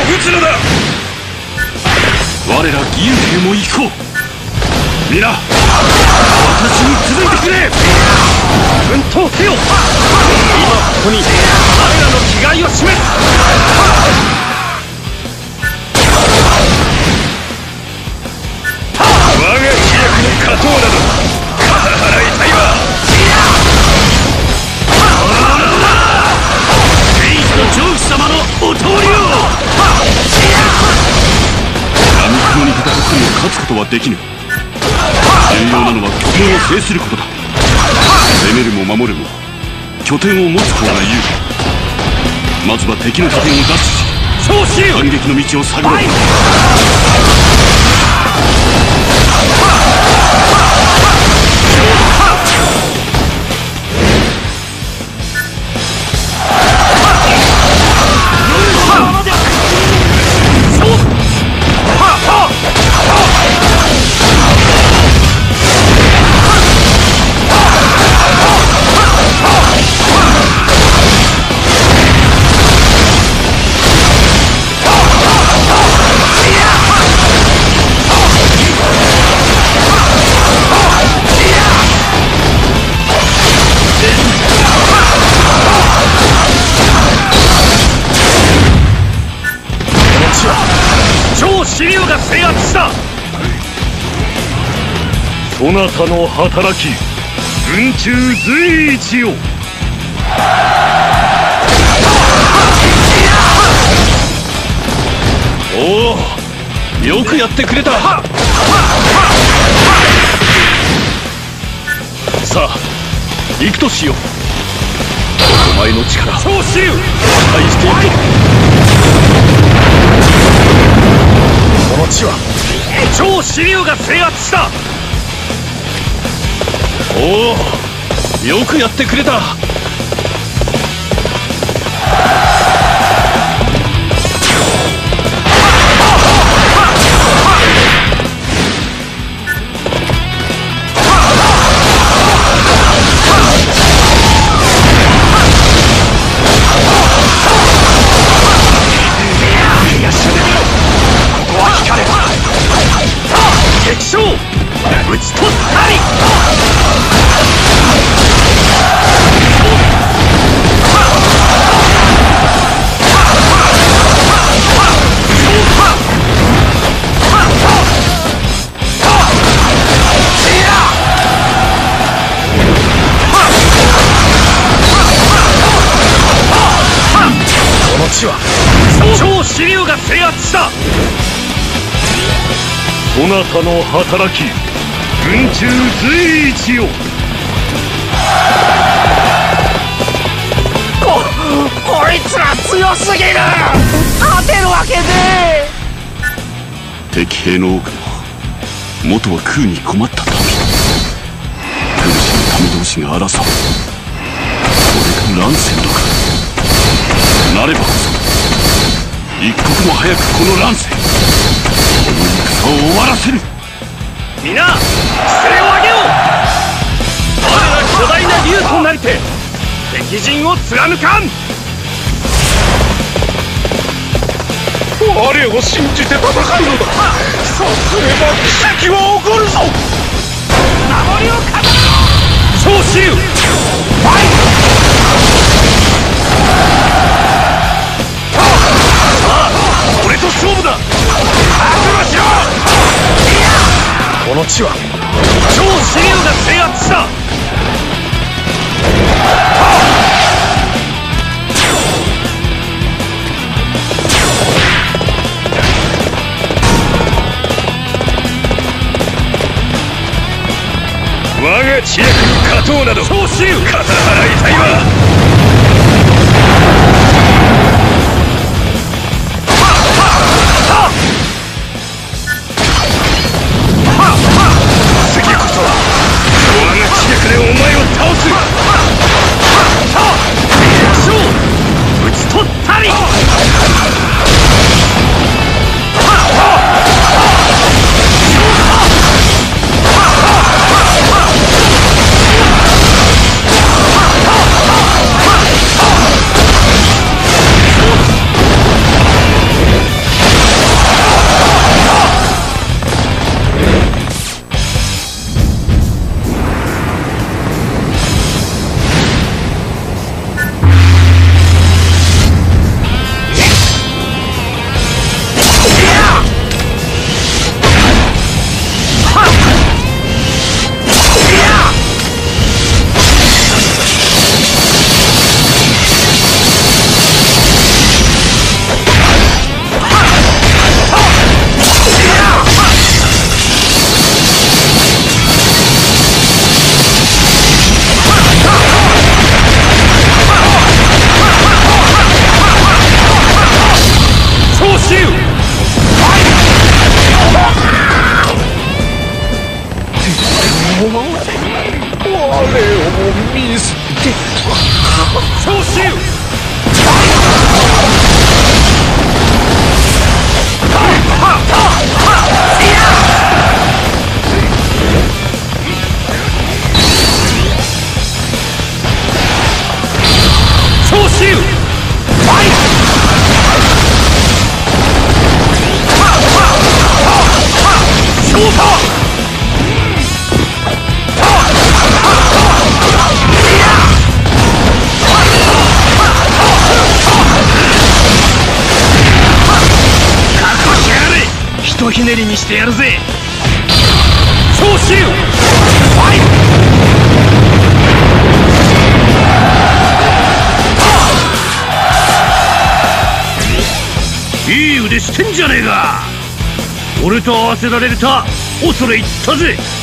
撃つのだ。我ら義勇兵も行こう。皆私に続いてくれ。奮闘せよ。今ここに我らの気概を示す。我が飛躍に勝とうなど肩払いたいわ。聖域の上司様のお通りを。闇雲に戦っても勝つことはできぬ。重要なのは拠点を制することだ。攻めるも守るも拠点を持つ方が有利。まずは敵の拠点を奪取し反撃の道を探ろう。そなたの働き軍中随一よ。おお、よくやってくれた。さあ行くとしよう。お前の力超支流期待していく。この地は超支流が制圧した。おお、よくやってくれた。ここは引かれた。敵将討ち取ったり。この地は超支流が制圧した。そなたの働き軍中随一よ。 こいつら強すぎる。勝てるわけねえ。敵兵の多くも元は空に困った民。軍師の民同士が争う。これが乱世なのか。なればこそ一刻も早くこの乱世この戦を終わらせる。皆姿勢を上げよう。我ら巨大な竜となりて敵陣を貫かん。我を信じて戦うのだ。そうすれば奇跡は起こるぞ。守りを固めろ。超支流ファイト。俺と勝負だ。覚悟しろ。この地は超支流が制圧した。我が知略に勝とうなど超支流肩払いたいわ。次こそは我が知略でお前を倒す。敵将討ち取ったり。 とひねりにしてやるぜ。 超支流ファイト。いい腕してんじゃねえか。俺と合わせられると恐れ入ったぜ。